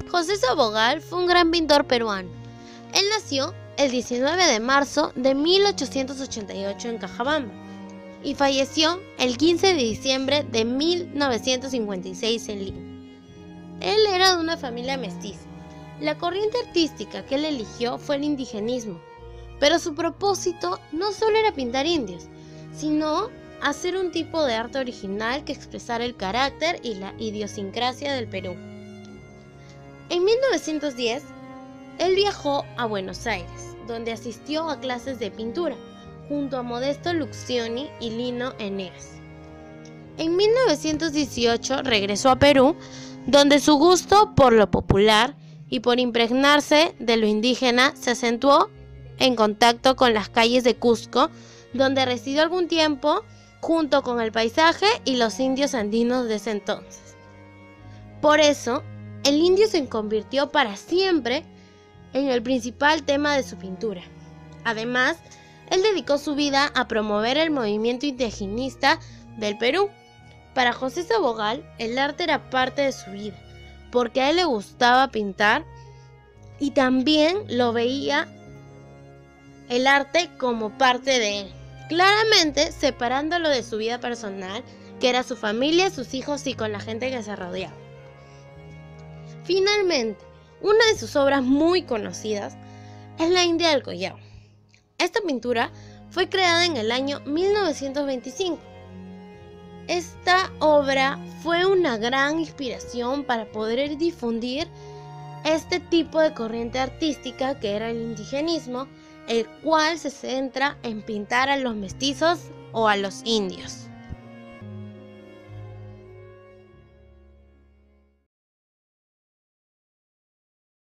José Sabogal fue un gran pintor peruano. Él nació el 19 de marzo de 1888 en Cajabamba y falleció el 15 de diciembre de 1956 en Lima. Él era de una familia mestiza. La corriente artística que él eligió fue el indigenismo, pero su propósito no solo era pintar indios, sino hacer un tipo de arte original que expresara el carácter y la idiosincrasia del Perú. En 1910, él viajó a Buenos Aires, donde asistió a clases de pintura, junto a Modesto Luxioni y Lino Eneas. En 1918 regresó a Perú, donde su gusto por lo popular y por impregnarse de lo indígena se acentuó en contacto con las calles de Cusco, donde residió algún tiempo junto con el paisaje y los indios andinos de ese entonces. Por eso, el indio se convirtió para siempre en el principal tema de su pintura. Además, él dedicó su vida a promover el movimiento indigenista del Perú. Para José Sabogal, el arte era parte de su vida, porque a él le gustaba pintar y también lo veía el arte como parte de él, claramente separándolo de su vida personal, que era su familia, sus hijos y con la gente que se rodeaba. Finalmente, una de sus obras muy conocidas es La India del Collao. Esta pintura fue creada en el año 1925. Esta obra fue una gran inspiración para poder difundir este tipo de corriente artística que era el indigenismo, el cual se centra en pintar a los mestizos o a los indios.